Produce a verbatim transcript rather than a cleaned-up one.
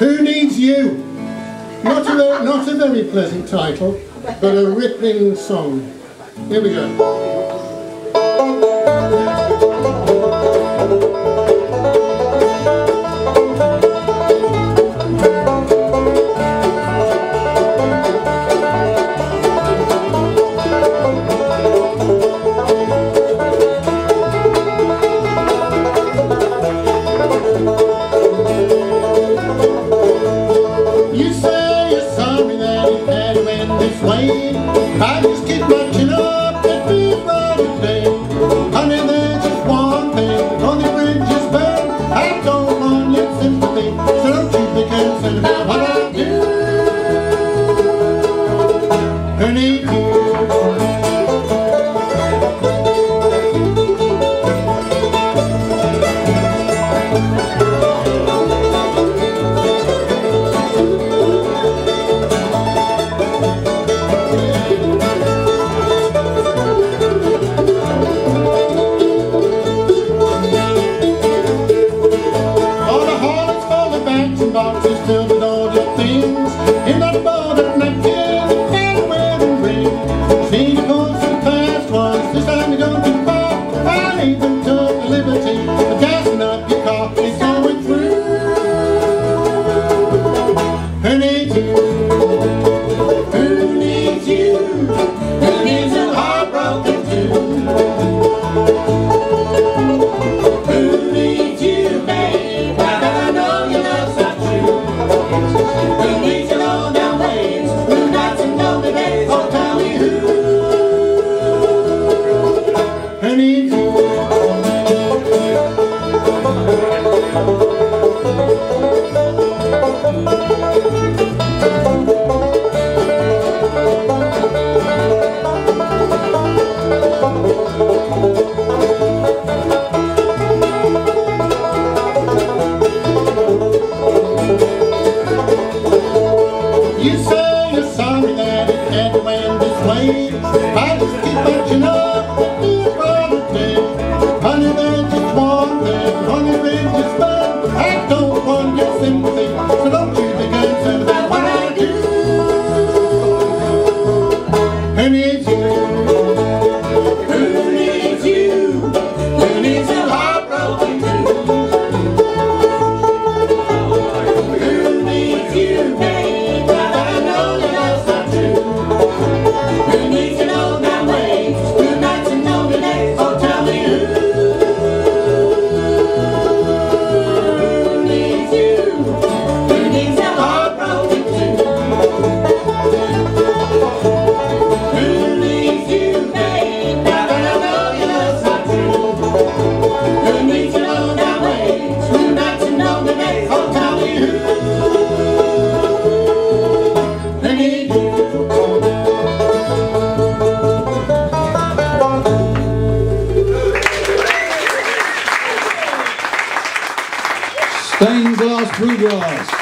Who Needs You? Not a, very, not a very pleasant title, but a ripping song. Here we go. I just keep marching up and be running down. Honey, there's just one thing, all the bridges burn. I don't want your sympathy, so don't you be concerned about what I do. I need you. Boxes filled with all your things in that border napkin and wedding ring. See the course of the past ones, this time you don't too far. I even took the liberty of gassing up your car. It's going through. Who needs you? Who needs you? Who needs a heartbroken too? Who needs you, babe? I know you love so. Who needs to know down ways, who nights and lonely days, oh tell me who. Who needs you? You say you're sorry that it had to end this way. I just keep marching up and be a brother day. Honey, there's just one thing, on your bridges burn. I don't want your sympathy, so don't you be concerned about what I do. Who needs you? Who needs you? Who needs a heartbroken too? Who needs you, babe? Who needs to know that way? Who nights and lonely days? Oh, tell me who. Who needs you? Who needs a heartbroken too? Who needs you, babe? Now that I know you love so true. Who needs to know that way? Who nights and lonely days? Oh, tell me who. Who needs you? Stained glass bluegrass.